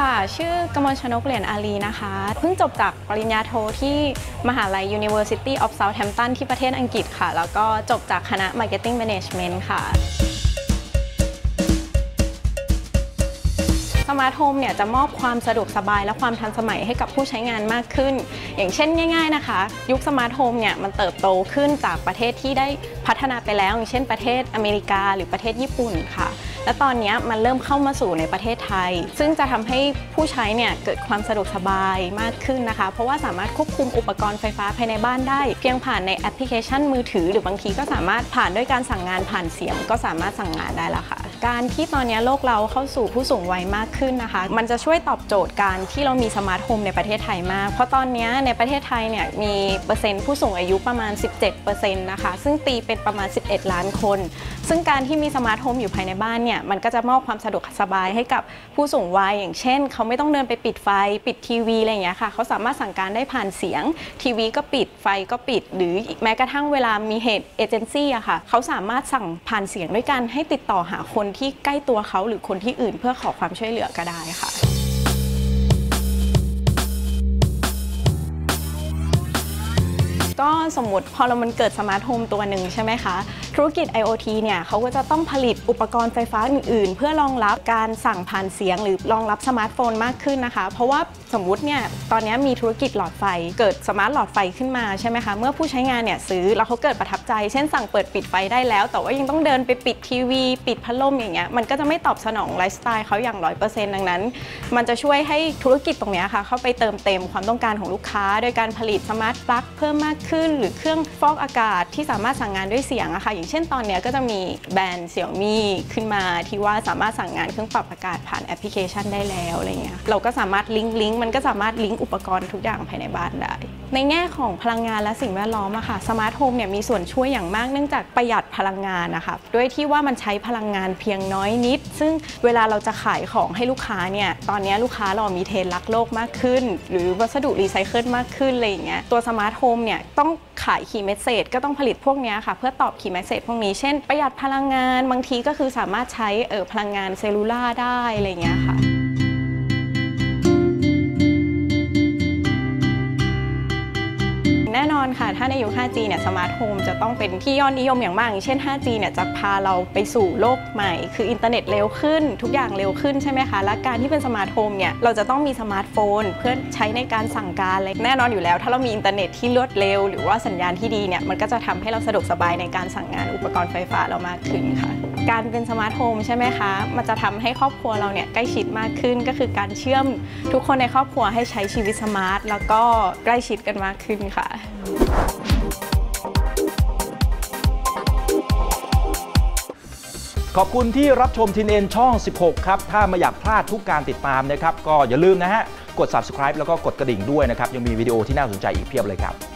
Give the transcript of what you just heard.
ค่ะชื่อกมลชนกเหรียญอารีนะคะเพิ่งจบจากปริญญาโทที่มหาลัย University of Southampton ที่ประเทศอังกฤษค่ะแล้วก็จบจากคณะ Marketing Management ค่ะสมาร์ทโฮมเนี่ยจะมอบความสะดวกสบายและความทันสมัยให้กับผู้ใช้งานมากขึ้นอย่างเช่นง่ายๆนะคะยุคสมาร์ทโฮมเนี่ยมันเติบโตขึ้นจากประเทศที่ได้พัฒนาไปแล้วอย่างเช่นประเทศอเมริกาหรือประเทศญี่ปุ่นค่ะและตอนนี้มันเริ่มเข้ามาสู่ในประเทศไทยซึ่งจะทำให้ผู้ใช้เนี่ยเกิดความสะดวกสบายมากขึ้นนะคะเพราะว่าสามารถควบคุมอุปกรณ์ไฟฟ้าภายในบ้านได้เพียงผ่านในแอปพลิเคชันมือถือหรือบางทีก็สามารถผ่านด้วยการสั่งงานผ่านเสียงก็สามารถสั่งงานได้แล้วค่ะการที่ตอนนี้โลกเราเข้าสู่ผู้สูงวัยมากขึ้นนะคะมันจะช่วยตอบโจทย์การที่เรามีสมาร์ทโฮมในประเทศไทยมากเพราะตอนนี้ในประเทศไทยเนี่ยมีเปอร์เซ็นต์ผู้สูงอายุประมาณ 17% นะคะซึ่งตีเป็นประมาณ11ล้านคนซึ่งการที่มีสมาร์ทโฮมอยู่ภายในบ้านเนี่ยมันก็จะมอบความสะดวกสบายให้กับผู้สูงวัยอย่างเช่นเขาไม่ต้องเดินไปปิดไฟปิดทีวีอะไรอย่างเงี้ยค่ะเขาสามารถสั่งการได้ผ่านเสียงทีวีก็ปิดไฟก็ปิดหรือแม้กระทั่งเวลามีเหตุเอเจนซี่อะค่ะเขาสามารถสั่งผ่านเสียงด้วยการให้ติดต่อหาคนที่ใกล้ตัวเขาหรือคนที่อื่นเพื่อขอความช่วยเหลือก็ได้ค่ะก็สมมติพอมันเกิดสมาร์ทโฮมตัวหนึ่งใช่ไหมคะธุรกิจ IoT เนี่ยเขาก็จะต้องผลิตอุปกรณ์ไฟฟ้าอื่นๆเพื่อรองรับการสั่งผ่านเสียงหรือรองรับสมาร์ทโฟนมากขึ้นนะคะเพราะว่าสมมุติเนี่ยตอนนี้มีธุรกิจหลอดไฟเกิดสมาร์ทหลอดไฟขึ้นมาใช่ไหมคะเมื่อผู้ใช้งานเนี่ยซื้อแล้วเขาเกิดประทับใจเช่นสั่งเปิดปิดไฟได้แล้วแต่ว่ายังต้องเดินไปปิดทีวีปิดพัดลมอย่างเงี้ยมันก็จะไม่ตอบสนองไลฟ์สไตล์เขาอย่าง 100% ดังนั้นมันจะช่วยให้ธุรกิจตรงนี้ค่ะเข้าไปเติมเต็มความต้องการของลูกค้าโดยการผลิตสมาร์ทปลั๊กเพิ่มมากขึ้นหรือเครื่องฟอกอากาศที่สามารถสั่งงานด้วยเสียงอะค่ะอย่างเช่นตอนนี้ก็จะมีแบรนด์ Xiaomi ขึ้นมาที่ว่าสามารถสั่งงานเครื่องปรับอากาศผ่านแอปพลิเคชันได้แล้วอะไรเงี้ยเราก็สามารถลิงก์มันก็สามารถลิงก์อุปกรณ์ทุกอย่างภายในบ้านได้ในแง่ของพลังงานและสิ่งแวดล้อมอะค่ะสมาร์ทโฮมเนี่ยมีส่วนช่วยอย่างมากเนื่องจากประหยัดพลังงานนะคะด้วยที่ว่ามันใช้พลังงานเพียงน้อยนิดซึ่งเวลาเราจะขายของให้ลูกค้าเนี่ยตอนนี้ลูกค้าเรามีเทรนด์รักโลกมากขึ้นหรือวัสดุรีไซเคิลมากขึ้นอะไรอย่างเงี้ยตัวสมาร์ทโฮมเนี่ยต้องขายคีย์เมสเสจก็ต้องผลิตพวกนี้ค่ะเพื่อตอบคีย์เมสเสจพวกนี้เช่นประหยัดพลังงานบางทีก็คือสามารถใช้พลังงานเซลลูล่าได้อะไรอย่างเงี้ยค่ะแน่นอนค่ะถ้าในยุค 5G เนี่ยสมาร์ทโฮมจะต้องเป็นที่ยอดนิยมอย่างมากอย่างเช่น 5G เนี่ยจะพาเราไปสู่โลกใหม่คืออินเทอร์เน็ตเร็วขึ้นทุกอย่างเร็วขึ้นใช่ไหมคะและการที่เป็นสมาร์ทโฮมเนี่ยเราจะต้องมีสมาร์ทโฟนเพื่อใช้ในการสั่งการอะไรแน่นอนอยู่แล้วถ้าเรามีอินเทอร์เน็ตที่รวดเร็วหรือว่าสัญญาณที่ดีเนี่ยมันก็จะทำให้เราสะดวกสบายในการสั่งงานอุปกรณ์ไฟฟ้าเรามากขึ้นค่ะการเป็นสมาร์ทโฮมใช่ไหมคะมันจะทำให้ครอบครัวเราเนี่ยใกล้ชิดมากขึ้นก็คือการเชื่อมทุกคนในครอบครัวให้ใช้ชีวิตสมาร์ทแล้วก็ใกล้ชิดกันมากขึ้นค่ะขอบคุณที่รับชมTNNช่อง 16 ครับถ้าไม่อยากพลาดทุกการติดตามนะครับก็อย่าลืมนะฮะกด Subscribe แล้วก็กดกระดิ่งด้วยนะครับยังมีวิดีโอที่น่าสนใจอีกเพียบเลยครับ